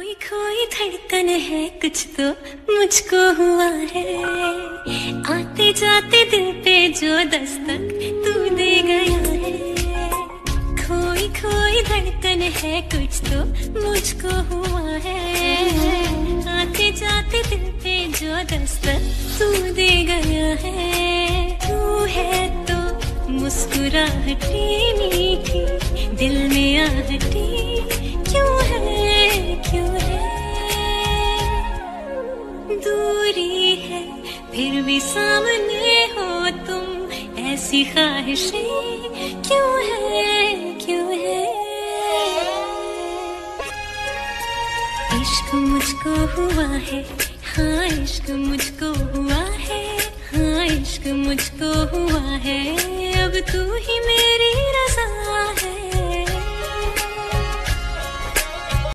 खोई खोई धड़कन है कुछ तो मुझको हुआ है, आते जाते दिल पे जो दस्तक तू दे गया है। खोई खोई धड़कन है कुछ तो मुझको हुआ है, आते जाते दिल पे जो दस्तक तू दे गया है। तू है तो मुस्कुराहटी मीठी, दिल में आहटी क्यों है, क्यों है। दूरी है फिर भी सामने हो तुम, ऐसी ख्वाहिशें क्यों है, क्यों है। इश्क मुझको हुआ है, हाँ इश्क मुझको हुआ है, हाँ इश्क मुझको हुआ है। अब तू ही मेरी रज़ा है।